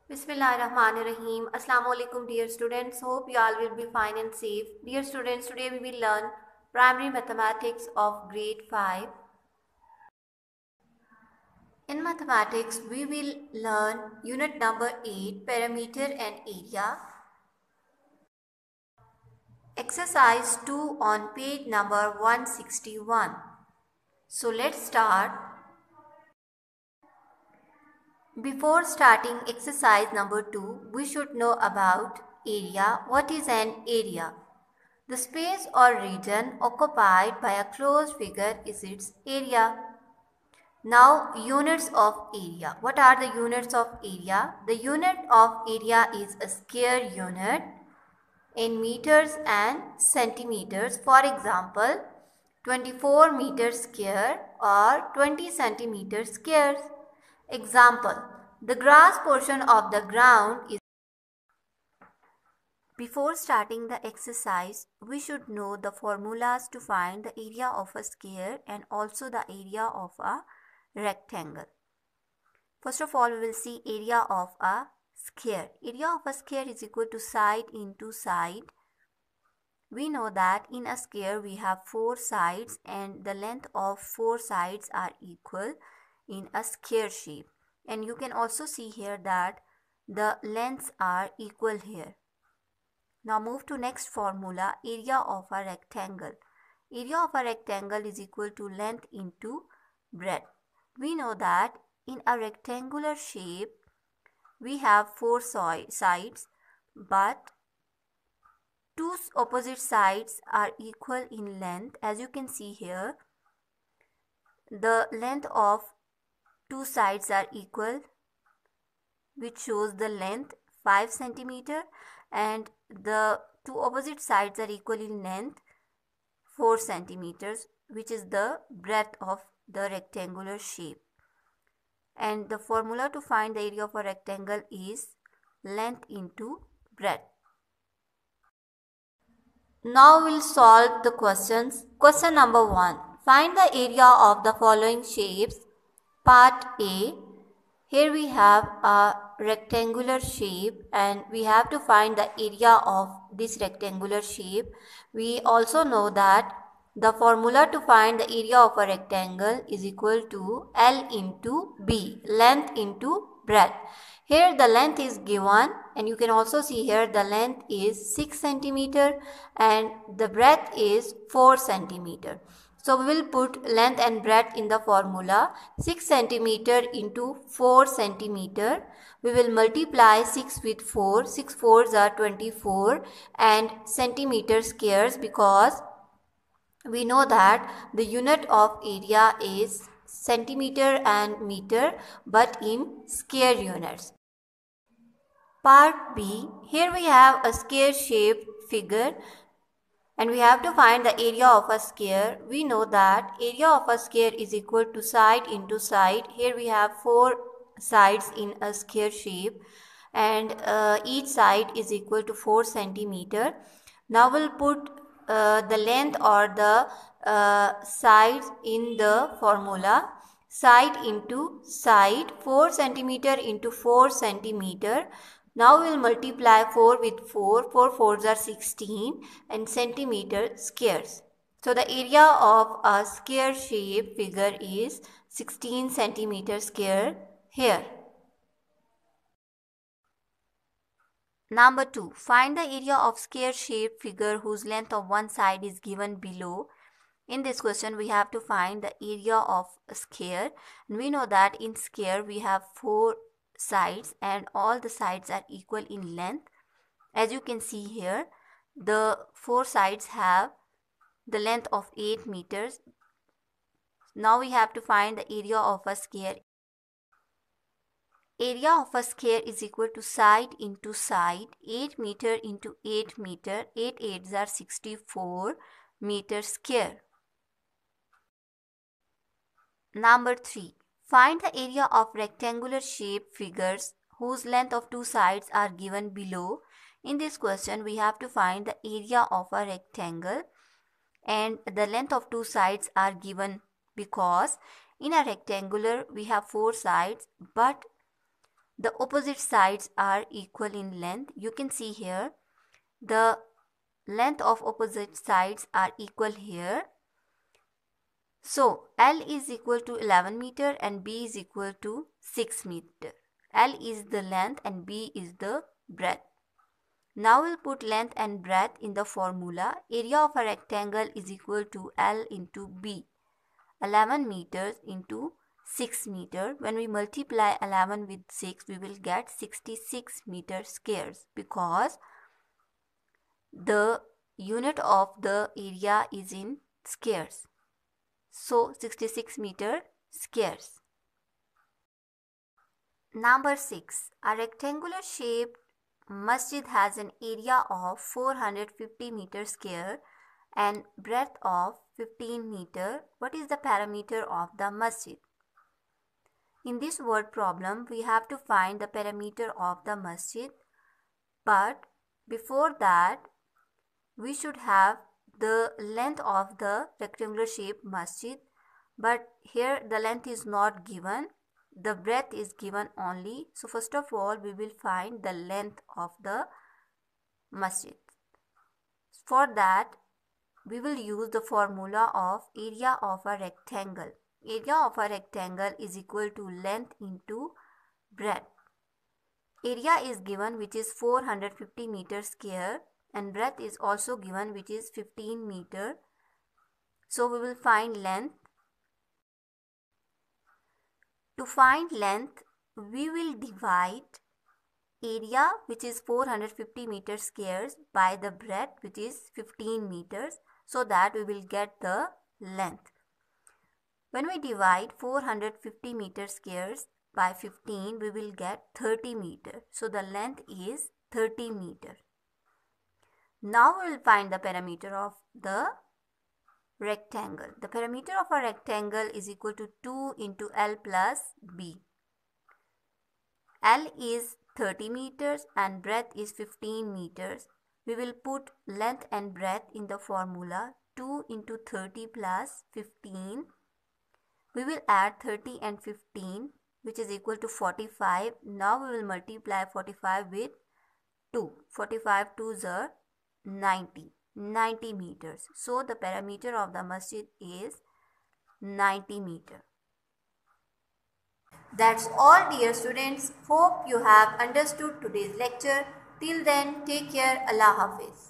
Bismillahirrahmanirrahim. Assalamu alaikum dear students. Hope you all will be fine and safe. Dear students, today we will learn primary mathematics of grade 5. In mathematics, we will learn unit number 8, perimeter and area. Exercise 2 on page number 161. So let's start. Before starting exercise number 2, we should know about area. What is an area? The space or region occupied by a closed figure is its area. Now, units of area. What are the units of area? The unit of area is a square unit in meters and centimeters. For example, 24 meters square or 20 centimeters square. Example, the grass portion of the ground is. Before starting the exercise, we should know the formulas to find the area of a square and also the area of a rectangle. First of all, we will see area of a square. Area of a square is equal to side into side. We know that in a square we have 4 sides and the length of 4 sides are equal in a square shape. And you can also see here that the lengths are equal here. Now move to next formula, area of a rectangle. Area of a rectangle is equal to length into breadth. We know that in a rectangular shape, we have 4 sides, but 2 opposite sides are equal in length. As you can see here, the length of 2 sides are equal, which shows the length 5 centimeter, and the 2 opposite sides are equal in length 4 centimeters, which is the breadth of the rectangular shape. And the formula to find the area of a rectangle is length into breadth. Now we'll solve the questions. Question number 1. Find the area of the following shapes. Part A. Here we have a rectangular shape and we have to find the area of this rectangular shape. We also know that the formula to find the area of a rectangle is equal to L into B, length into breadth. Here the length is given and you can also see here the length is 6 centimeter and the breadth is 4 centimeter. So we will put length and breadth in the formula. 6 centimeter into 4 centimeter. We will multiply 6 with 4. 6 4s are 24 and centimeter squares, because we know that the unit of area is centimeter and meter but in square units. Part B. Here we have a square shaped figure and we have to find the area of a square. We know that area of a square is equal to side into side. Here we have 4 sides in a square shape and each side is equal to 4 centimeter. Now we'll put the length or the sides in the formula. Side into side, 4 centimeter into 4 centimeter. Now we will multiply 4 with 4. 4 4s are 16 and centimeter squares. So the area of a square shape figure is 16 centimeter square here. Number 2. Find the area of square shape figure whose length of one side is given below. In this question, we have to find the area of a square. And we know that in square, we have 4 sides and all the sides are equal in length. As you can see here, the 4 sides have the length of 8 meters. Now we have to find the area of a square. Area of a square is equal to side into side, 8 meter into 8 meter, 8 8s are 64 meter square. Number 3. Find the area of rectangular shape figures whose length of 2 sides are given below. In this question, we have to find the area of a rectangle and the length of 2 sides are given because in a rectangular we have 4 sides, but the opposite sides are equal in length. You can see here the length of opposite sides are equal here. So L is equal to 11 meter and B is equal to 6 meter. L is the length and B is the breadth. Now we'll put length and breadth in the formula. Area of a rectangle is equal to L into B. 11 meters into 6 meter. When we multiply 11 with 6, we will get 66 meter squares because the unit of the area is in squares. So 66 meter squares. Number 6. A rectangular shaped masjid has an area of 450 meter square and breadth of 15 meter. What is the perimeter of the masjid? In this word problem, we have to find the perimeter of the masjid. But before that, we should have the length of the rectangular shaped masjid. But here the length is not given. The breadth is given only. So first of all, we will find the length of the masjid. For that, we will use the formula of area of a rectangle. Area of a rectangle is equal to length into breadth. Area is given, which is 450 meter square, and breadth is also given, which is 15 meter. So we will find length. To find length, we will divide area, which is 450 meter squares, by the breadth, which is 15 meters, so that we will get the length. When we divide 450 meter squares by 15, we will get 30 meter. So the length is 30 meter. Now we will find the perimeter of the rectangle. The perimeter of a rectangle is equal to 2 into L plus B. L is 30 meters and breadth is 15 meters. We will put length and breadth in the formula. 2 into 30 plus 15. We will add 30 and 15, which is equal to 45. Now we will multiply 45 with 2. 45 2s are 90 meters. So the perimeter of the masjid is 90 meters. That's all, dear students. Hope you have understood today's lecture. Till then, take care. Allah Hafiz.